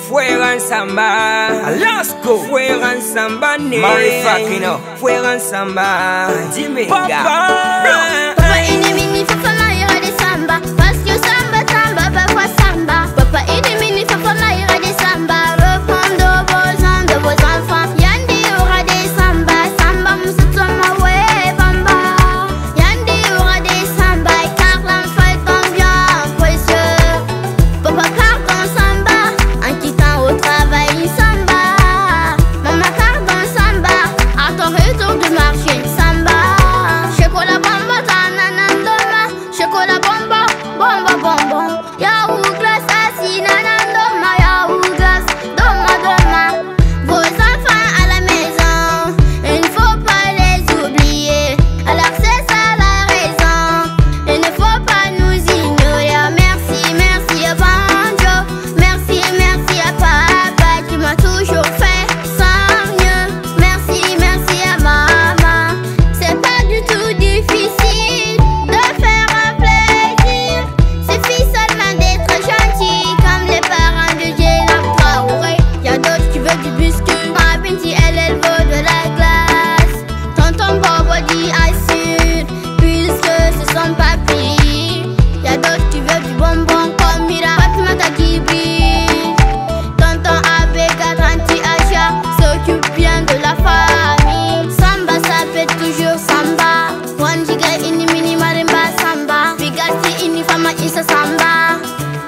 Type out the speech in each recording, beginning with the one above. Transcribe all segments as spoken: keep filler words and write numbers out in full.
Fuera en samba, Alasko. Fuera en samba, ne. Mari Fakino. Fuera en samba, Jimmy. Papa. Papa inimini fafana ira de samba. Parce que samba samba parfois samba. Papa inimini fafana ira de samba. Reprendre de vos ans, de vos enfants. Yandi aura des samba, samba moussama ouais bamba. Yandi aura des samba, car l'enfant est en bien précieux. Papa part dans samba, en quittant au travail samba. Maman part dans samba, à ton retour du marché samba. Chocolat bomba, tananandoma. Chocolat bomba, bomba bonbon. Yahoo glace, assis nanandoma. Yahoo glace, doma doma. Vos enfants à la maison, il ne faut pas les oublier. Alors c'est ça la raison, il ne faut pas nous ignorer. Merci, merci à Banjo. Merci, merci à papa qui m'a toujours fait sans mieux. Merci, merci à maman. C'est pas du tout difficile de faire un plaisir. Suffit seulement d'être gentil comme les parents de Jéla Traoré. Y'a d'autres qui veulent du biscuit. Ma Binti elle, elle veut de la glace. Tonton Bobo dit assure, puisque ce sont papis. Y'a d'autres qui veulent du bonbon comme Mira Fatmata qui brille. Tonton Abeka Tranti Acha s'occupe bien de la famille. Samba ça fait toujours samba. Wanjiga ini mini marimba samba. Bigasti ini fama isa samba.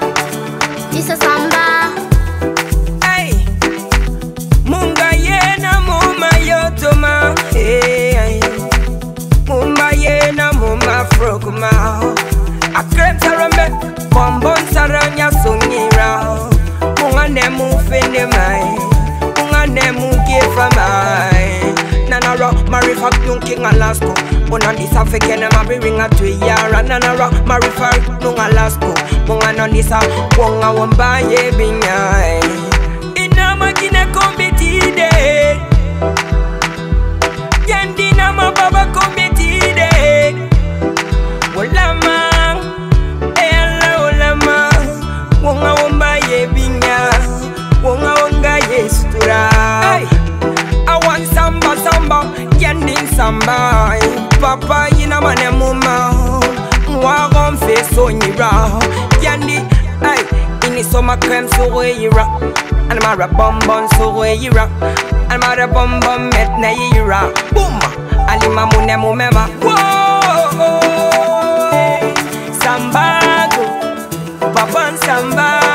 Isa samba. Hey, Munga yena muma yotoma. Hey, hey. Mumba yena muma frogma. Akrep sarame, bombon saranya sungira. Munga nemu fende mai, munga nemu gefa mai. Nanara, Marifak yung king Alasko. Una disa fekene mabiringa tuyara. Nanara, Marifak nung Alasko. Munga nandisa, wonga wambaye binyay. Ina magina kombetide. Yandi na mababa kombetide. Wolama, ela wolama. Wonga wambaye binya. Wonga wonga yestura. I want samba samba, yandi samba. Papa yina mane muma. Mwa gonfe sonyira. Yandi, ay, ini soma crème sourire. Anamara bonbon sourire. Anamara bonbon met na yira. Boom, alima mune mumema. Whoa, samba go, papa samba.